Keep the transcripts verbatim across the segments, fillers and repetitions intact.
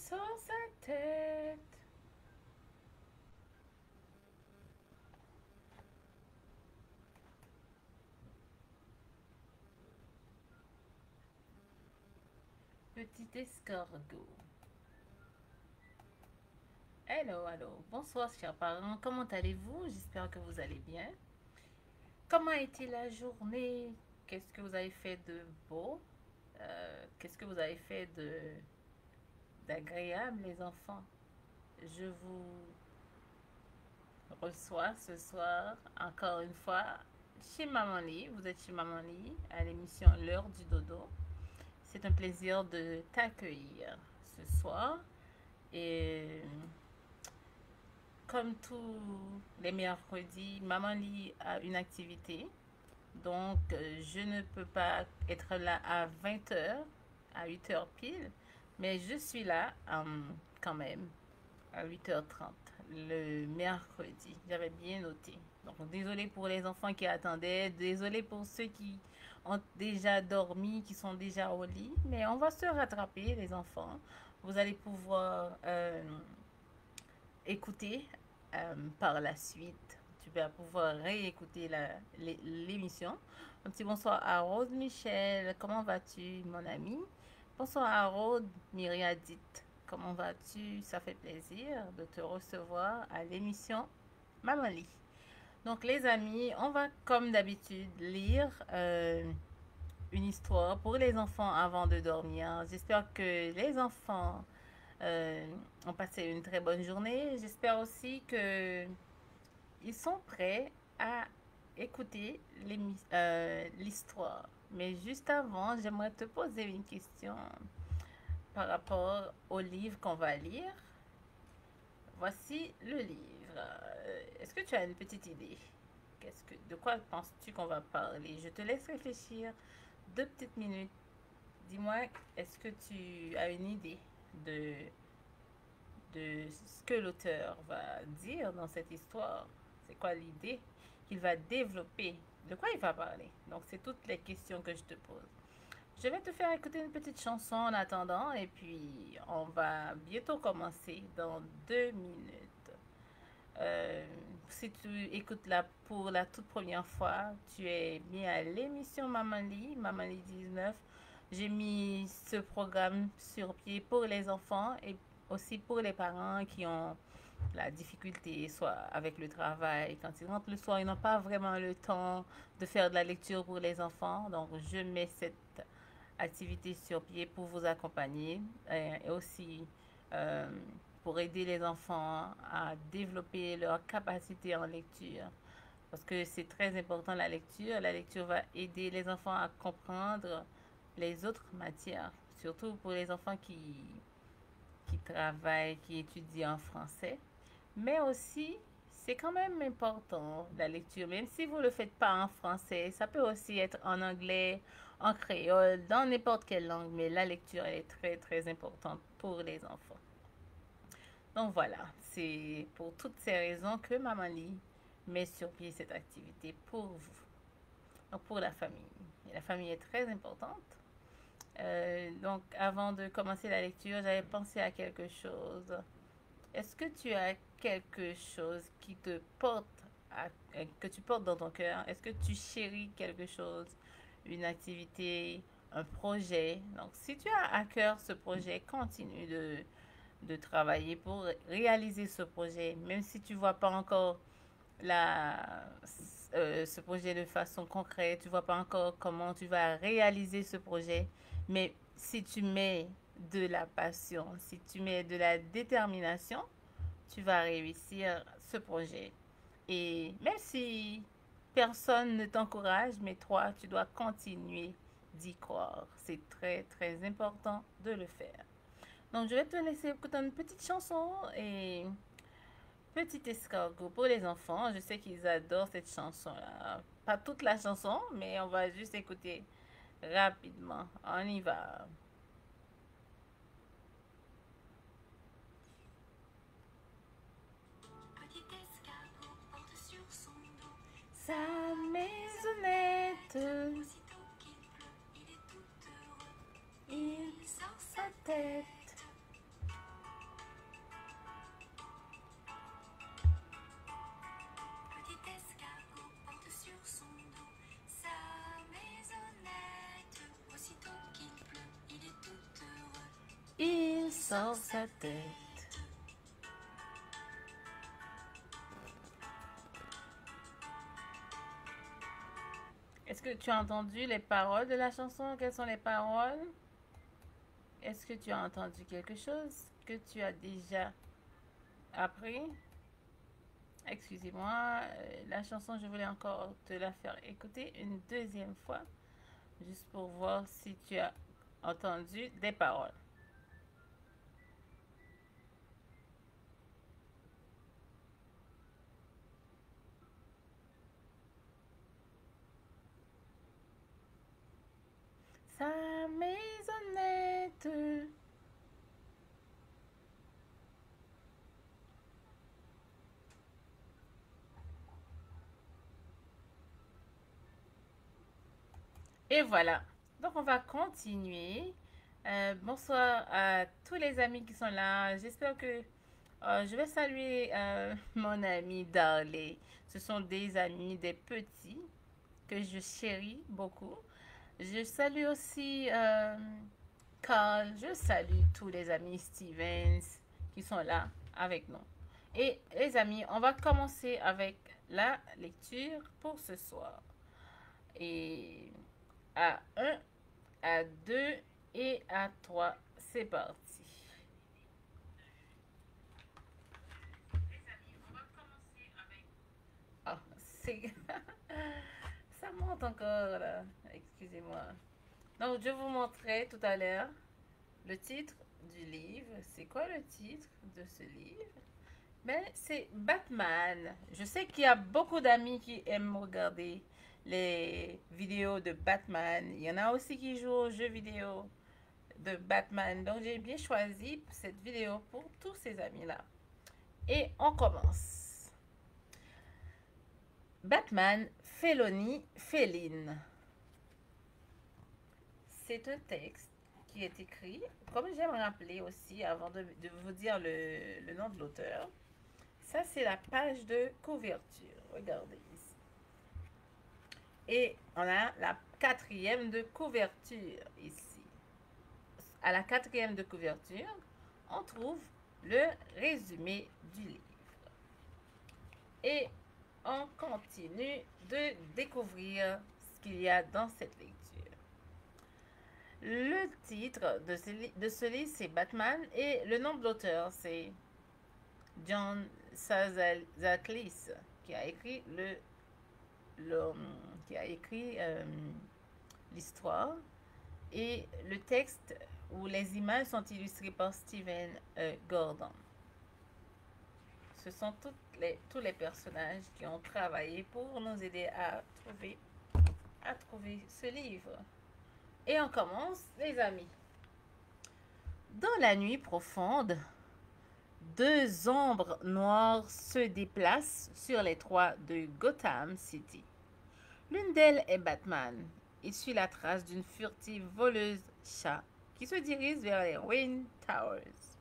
sur sa tête. Petit escargot. Hello, hello. Bonsoir, chers parents. Comment allez-vous? J'espère que vous allez bien. Comment a été la journée? Qu'est-ce que vous avez fait de beau? Euh, Qu'est-ce que vous avez fait de d'agréable, les enfants? Je vous reçois ce soir, encore une fois, chez Maman Lee. Vous êtes chez Maman Lee, à l'émission L'heure du dodo. C'est un plaisir de t'accueillir ce soir. Et comme tous les mercredis, Maman Lee a une activité. Donc, euh, je ne peux pas être là à vingt heures, à huit heures pile, mais je suis là euh, quand même à huit heures trente le mercredi. J'avais bien noté. Donc, désolé pour les enfants qui attendaient, désolé pour ceux qui ont déjà dormi, qui sont déjà au lit, mais on va se rattraper, les enfants. Vous allez pouvoir euh, écouter euh, par la suite. Tu vas pouvoir réécouter l'émission. Un petit bonsoir à Rose Michel. Comment vas-tu, mon ami? Bonsoir à Rose Myriadite. Comment vas-tu? Ça fait plaisir de te recevoir à l'émission Maman Lit. Donc, les amis, on va, comme d'habitude, lire euh, une histoire pour les enfants avant de dormir. J'espère que les enfants euh, ont passé une très bonne journée. J'espère aussi que ils sont prêts à écouter euh, l'histoire. Mais juste avant, j'aimerais te poser une question par rapport au livre qu'on va lire. Voici le livre. Euh, Est-ce que tu as une petite idée? Qu'est-ce que, de quoi penses-tu qu'on va parler? Je te laisse réfléchir deux petites minutes. Dis-moi, est-ce que tu as une idée de, de ce que l'auteur va dire dans cette histoire? C'est quoi l'idée qu'il va développer? De quoi il va parler? Donc, c'est toutes les questions que je te pose. Je vais te faire écouter une petite chanson en attendant et puis on va bientôt commencer dans deux minutes. Euh, si tu écoutes là pour la toute première fois, tu es bien à l'émission Maman Lee, Maman Lee dix-neuf. J'ai mis ce programme sur pied pour les enfants et aussi pour les parents qui ont la difficulté, soit avec le travail, quand ils rentrent le soir, ils n'ont pas vraiment le temps de faire de la lecture pour les enfants. Donc, je mets cette activité sur pied pour vous accompagner euh, et aussi euh, pour aider les enfants à développer leur capacité en lecture. Parce que c'est très important la lecture. La lecture va aider les enfants à comprendre les autres matières, surtout pour les enfants qui, qui travaillent, qui étudient en français. Mais aussi, c'est quand même important la lecture, même si vous ne le faites pas en français, ça peut aussi être en anglais, en créole, dans n'importe quelle langue, mais la lecture elle est très très importante pour les enfants. Donc voilà, c'est pour toutes ces raisons que Maman Lee met sur pied cette activité pour vous, donc pour la famille. Et la famille est très importante. Euh, donc avant de commencer la lecture, j'avais pensé à quelque chose. Est-ce que tu as quelque chose qui te porte, à, que tu portes dans ton cœur? Est-ce que tu chéris quelque chose, une activité, un projet? Donc, si tu as à cœur ce projet, continue de, de travailler pour réaliser ce projet, même si tu ne vois pas encore la, euh, ce projet de façon concrète, tu ne vois pas encore comment tu vas réaliser ce projet, mais si tu mets de la passion, si tu mets de la détermination, tu vas réussir ce projet. Et même si personne ne t'encourage, mais toi, tu dois continuer d'y croire. C'est très, très important de le faire. Donc, je vais te laisser écouter une petite chanson et petit escargot pour les enfants. Je sais qu'ils adorent cette chanson-là. Pas toute la chanson, mais on va juste écouter rapidement. On y va. Petit escargot porte sur son dos sa maisonnette. Aussitôt qu'il pleut, il est tout heureux. Il sort sa tête sort sa tête. Est-ce que tu as entendu les paroles de la chanson? Quelles sont les paroles? Est-ce que tu as entendu quelque chose que tu as déjà appris? Excusez-moi, euh, la chanson, je voulais encore te la faire écouter une deuxième fois, juste pour voir si tu as entendu des paroles. Sa maisonnette. Et voilà. Donc, on va continuer. Euh, bonsoir à tous les amis qui sont là. J'espère que euh, je vais saluer euh, mon ami Darley. Ce sont des amis, des petits que je chéris beaucoup. Je salue aussi euh, Carl. Je salue tous les amis Stevens qui sont là avec nous. Et les amis, on va commencer avec la lecture pour ce soir. Et à un, à deux et à trois, c'est parti. Ah, c'est... Ça monte encore là. Excusez-moi. Donc, je vous montrais tout à l'heure le titre du livre. C'est quoi le titre de ce livre? Ben, c'est Batman. Je sais qu'il y a beaucoup d'amis qui aiment regarder les vidéos de Batman. Il y en a aussi qui jouent aux jeux vidéo de Batman. Donc, j'ai bien choisi cette vidéo pour tous ces amis-là. Et on commence. Batman, félonie féline. C'est un texte qui est écrit, comme j'aime rappeler aussi, avant de, de vous dire le, le nom de l'auteur, ça c'est la page de couverture. Regardez ici. Et on a la quatrième de couverture ici. À la quatrième de couverture, on trouve le résumé du livre. Et on continue de découvrir ce qu'il y a dans cette lecture. Le titre de ce, de ce livre, c'est Batman, et le nom de l'auteur, c'est John Sazaklis, qui a écrit le, le qui a écrit euh, l'histoire, et le texte où les images sont illustrées par Stephen euh, Gordon. Ce sont toutes les, tous les personnages qui ont travaillé pour nous aider à trouver, à trouver ce livre. Et on commence, les amis. Dans la nuit profonde, deux ombres noires se déplacent sur les toits de Gotham City. L'une d'elles est Batman. Il suit la trace d'une furtive voleuse chat qui se dirige vers les Wayne Towers.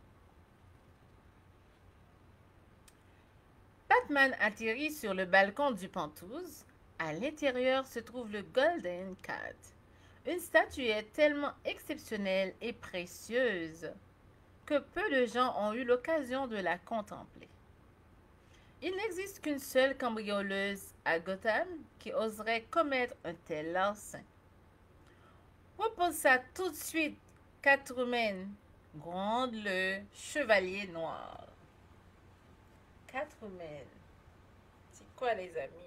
Batman atterrit sur le balcon du Penthouse. À l'intérieur se trouve le Golden Cat, une statuette tellement exceptionnelle et précieuse que peu de gens ont eu l'occasion de la contempler. Il n'existe qu'une seule cambrioleuse à Gotham qui oserait commettre un tel larcin. Repose ça tout de suite, Catwoman, gronde le chevalier noir. Catwoman, c'est quoi les amis?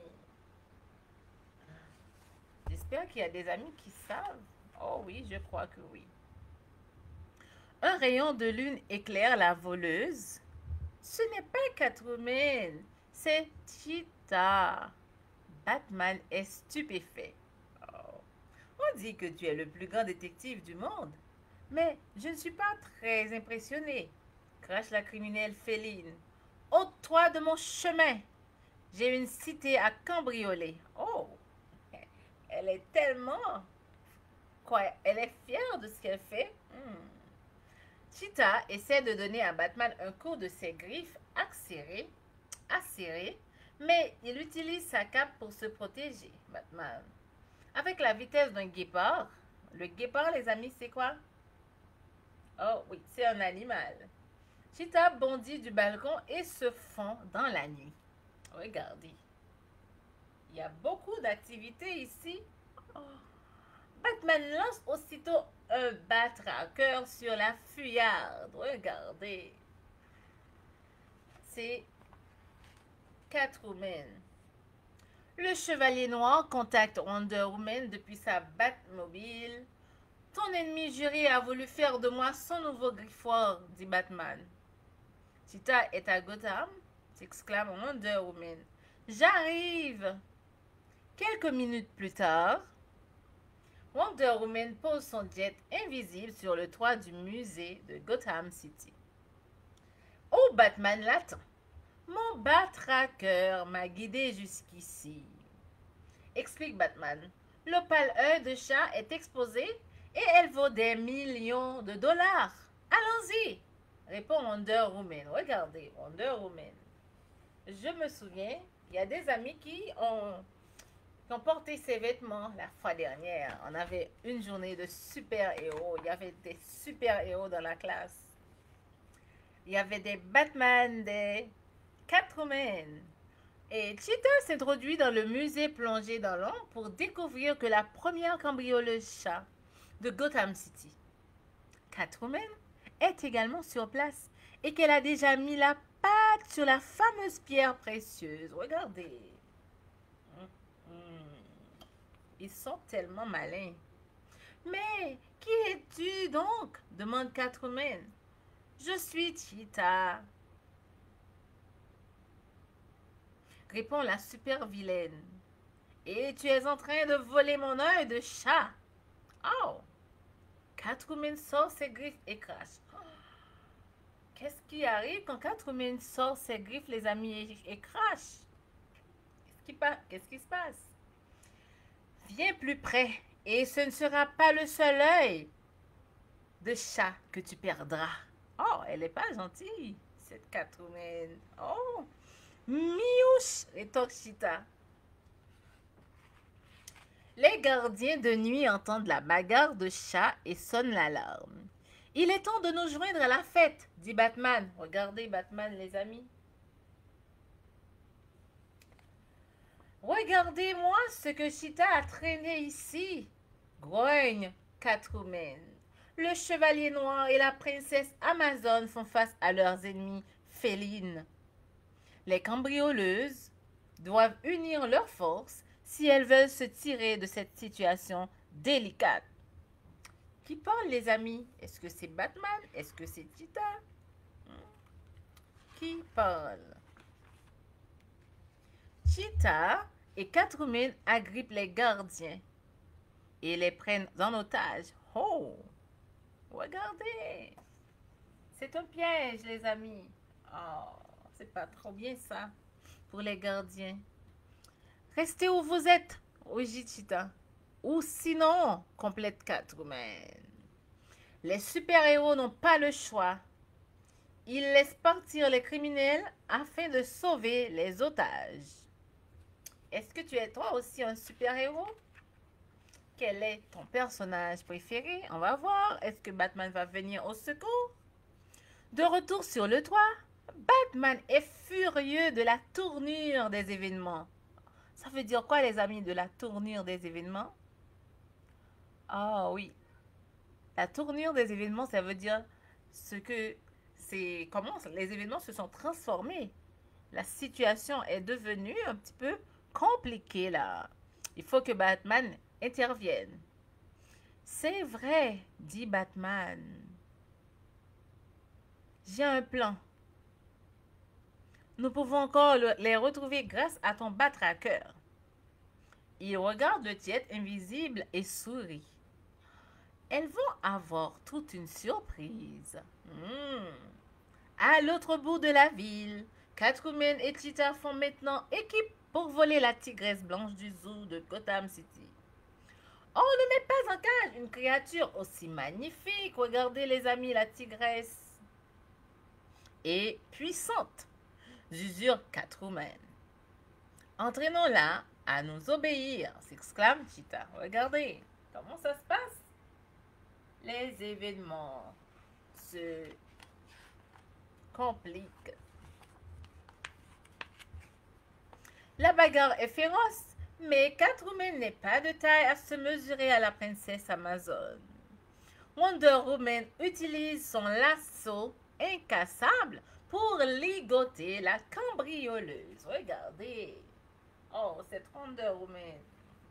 J'espère qu'il y a des amis qui savent. Oh oui, je crois que oui. Un rayon de lune éclaire la voleuse. Ce n'est pas Catwoman, c'est Cheetah. Batman est stupéfait. Oh. On dit que tu es le plus grand détective du monde. Mais je ne suis pas très impressionné, crache la criminelle féline. Ôte-toi de mon chemin. J'ai une cité à cambrioler. Oh, elle est tellement... Quoi, elle est fière de ce qu'elle fait. Hmm. Cheetah essaie de donner à Batman un coup de ses griffes acérées, acérées, mais il utilise sa cape pour se protéger, Batman. Avec la vitesse d'un guépard, le guépard, les amis, c'est quoi? Oh oui, c'est un animal. Cheetah bondit du balcon et se fond dans la nuit. Regardez, il y a beaucoup d'activités ici. Oh. Batman lance aussitôt un bat-traqueur sur la fuyarde. Regardez. C'est Catwoman. Le Chevalier Noir contacte Wonder Woman depuis sa Batmobile. Ton ennemi juré a voulu faire de moi son nouveau griffoir, dit Batman. Cheetah est à Gotham, s'exclame Wonder Woman. J'arrive. Quelques minutes plus tard, Wonder Woman pose son jet invisible sur le toit du musée de Gotham City. Oh, Batman l'attend. Mon bat-traqueur m'a guidé jusqu'ici. Explique Batman. L'opale œil de chat est exposée et elle vaut des millions de dollars. Allons-y, répond Wonder Woman. Regardez, Wonder Woman. Je me souviens, il y a des amis qui ont, qui ont porté ces vêtements la fois dernière. On avait une journée de super-héros. Il y avait des super-héros dans la classe. Il y avait des Batman, des Catwoman. Et Cheetah s'introduit dans le musée plongé dans l'ombre pour découvrir que la première cambrioleuse chat de Gotham City, Catwoman, est également sur place et qu'elle a déjà mis la patte sur la fameuse pierre précieuse. Regardez. Ils sont tellement malins. Mais qui es-tu donc? Demande Catwoman. Je suis Cheetah, répond la super vilaine. Et tu es en train de voler mon œil de chat. Oh! Catwoman sort ses griffes et crache. Oh. Qu'est-ce qui arrive quand Catwoman sort ses griffes, les amis, et, et crache? Qu'est-ce qui, Qu'est-ce qui se passe? Viens plus près et ce ne sera pas le seul œil de chat que tu perdras. Oh, elle n'est pas gentille, cette Catwoman. Oh! Miouche, rétorque Cheetah. Les gardiens de nuit entendent la bagarre de chat et sonnent l'alarme. Il est temps de nous joindre à la fête, dit Batman. Regardez Batman, les amis. Regardez-moi ce que Cheetah a traîné ici, grogne Catwoman. Le chevalier noir et la princesse Amazon font face à leurs ennemis félines. Les cambrioleuses doivent unir leurs forces si elles veulent se tirer de cette situation délicate. Qui parle, les amis? Est-ce que c'est Batman? Est-ce que c'est Cheetah? Qui parle? Cheetah et Catwoman agrippent les gardiens et les prennent en otage. Oh! Regardez! C'est un piège, les amis. Oh! C'est pas trop bien ça pour les gardiens. Restez où vous êtes, rugit Cheetah. Ou sinon, complète Catwoman. Les super-héros n'ont pas le choix. Ils laissent partir les criminels afin de sauver les otages. Est-ce que tu es toi aussi un super-héros? Quel est ton personnage préféré? On va voir. Est-ce que Batman va venir au secours? De retour sur le toit, Batman est furieux de la tournure des événements. Ça veut dire quoi, les amis, de la tournure des événements? Ah oui. La tournure des événements, ça veut dire ce que c'est, comment les événements se sont transformés. La situation est devenue un petit peu compliquée là. Il faut que Batman intervienne. C'est vrai, dit Batman. J'ai un plan. Nous pouvons encore les retrouver grâce à ton bat-traqueur. Il regarde le tiède invisible et sourit. Elles vont avoir toute une surprise. Mmh. À l'autre bout de la ville, Catwoman et Cheetah font maintenant équipe pour voler la tigresse blanche du zoo de Gotham City. On ne met pas en cage une créature aussi magnifique. Regardez les amis, la tigresse. Et puissante, jure Catwoman. Entraînons-la à nous obéir, s'exclame Cheetah. Regardez comment ça se passe. Les événements se complique. La bagarre est féroce, mais Catwoman n'est pas de taille à se mesurer à la princesse Amazon. Wonder Woman utilise son lasso incassable pour ligoter la cambrioleuse. Regardez. Oh, cette Wonder Woman.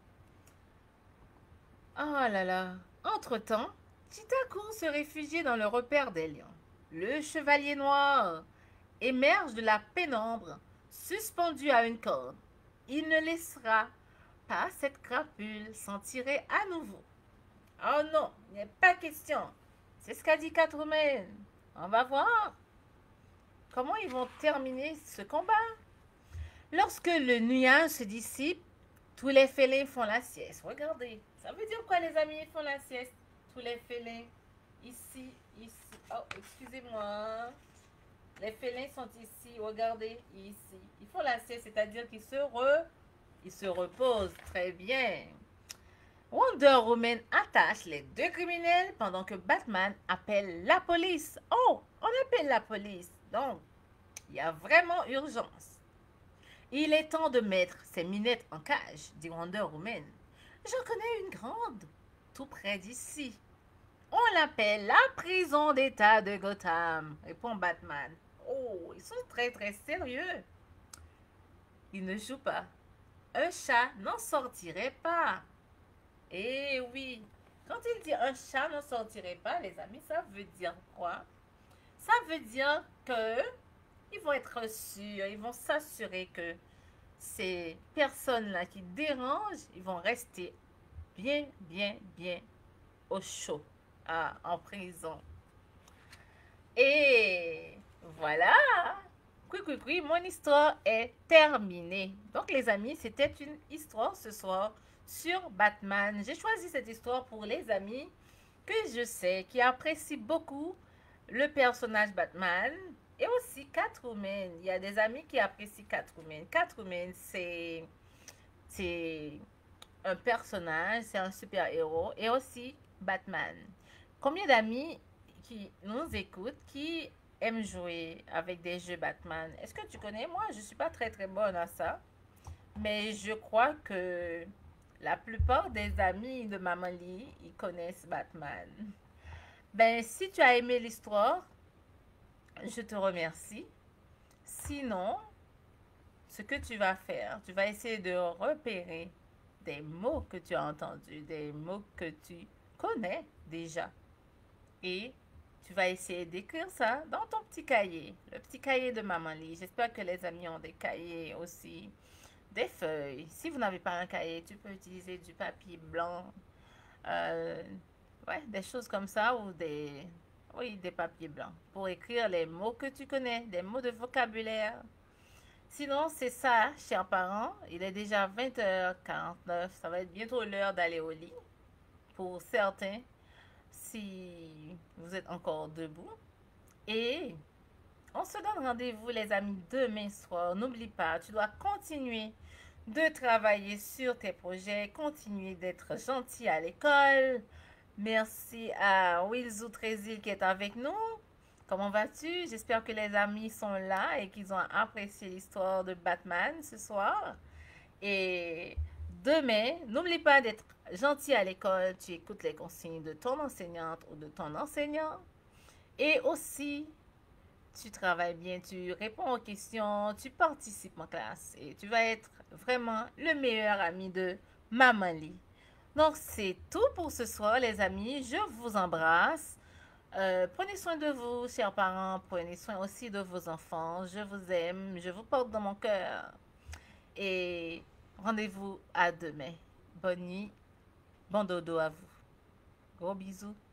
Oh là là. Entre-temps, Cheetah court se réfugier dans le repère des lions. Le chevalier noir émerge de la pénombre, suspendu à une corde. Il ne laissera pas cette crapule s'en tirer à nouveau. Oh non, il n'est pas question. C'est ce qu'a dit Catwoman. On va voir comment ils vont terminer ce combat. Lorsque le nuage se dissipe, tous les félins font la sieste. Regardez, ça veut dire quoi les amis, ils font la sieste? Tous les félins, ici, ici. Oh, excusez-moi. Les félins sont ici, regardez, ici. Ils font la sieste, c'est-à-dire qu'ils se, re... ils se reposent. Très bien. Wonder Woman attache les deux criminels pendant que Batman appelle la police. Oh, on appelle la police. Donc, il y a vraiment urgence. Il est temps de mettre ces minettes en cage, dit Wonder Woman. J'en connais une grande, tout près d'ici. On l'appelle la prison d'État de Gotham, répond Batman. Oh, ils sont très très sérieux. Ils ne jouent pas. Un chat n'en sortirait pas. Eh oui, quand il dit un chat n'en sortirait pas, les amis, ça veut dire quoi? Ça veut dire que ils vont être sûrs, ils vont s'assurer que ces personnes-là qui dérangent, ils vont rester bien, bien, bien au chaud, à, en prison. Et voilà, oui, oui, oui, mon histoire est terminée. Donc les amis, c'était une histoire ce soir sur Batman. J'ai choisi cette histoire pour les amis que je sais qui apprécient beaucoup le personnage Batman et aussi Catwoman. Il y a des amis qui apprécient Catwoman. Catwoman, c'est c'est un personnage, c'est un super-héros et aussi Batman. Combien d'amis qui nous écoutent qui aiment jouer avec des jeux Batman? Est-ce que tu connais? Moi, je suis pas très très bonne à ça, mais je crois que la plupart des amis de Maman Lee, ils connaissent Batman. Ben, si tu as aimé l'histoire, je te remercie. Sinon, ce que tu vas faire, tu vas essayer de repérer des mots que tu as entendus, des mots que tu connais déjà. Et tu vas essayer d'écrire ça dans ton petit cahier, le petit cahier de Maman Lee. J'espère que les amis ont des cahiers aussi, des feuilles. Si vous n'avez pas un cahier, tu peux utiliser du papier blanc, euh, ouais, des choses comme ça ou des, oui, des papiers blancs pour écrire les mots que tu connais, des mots de vocabulaire. Sinon, c'est ça, chers parents. Il est déjà vingt heures quarante-neuf. Ça va être bientôt l'heure d'aller au lit. Pour certains, si vous êtes encore debout. Et on se donne rendez-vous, les amis, demain soir. N'oublie pas, tu dois continuer de travailler sur tes projets, continuer d'être gentil à l'école. Merci à Wilzou Trésil qui est avec nous. Comment vas-tu? J'espère que les amis sont là et qu'ils ont apprécié l'histoire de Batman ce soir. Et demain, n'oublie pas d'être gentil à l'école. Tu écoutes les consignes de ton enseignante ou de ton enseignant. Et aussi, tu travailles bien, tu réponds aux questions, tu participes en classe. Et tu vas être vraiment le meilleur ami de Maman Lee. Donc, c'est tout pour ce soir, les amis. Je vous embrasse. Euh, prenez soin de vous, chers parents. Prenez soin aussi de vos enfants. Je vous aime. Je vous porte dans mon cœur. Et rendez-vous à demain. Bonne nuit. Bon dodo à vous. Gros bisous.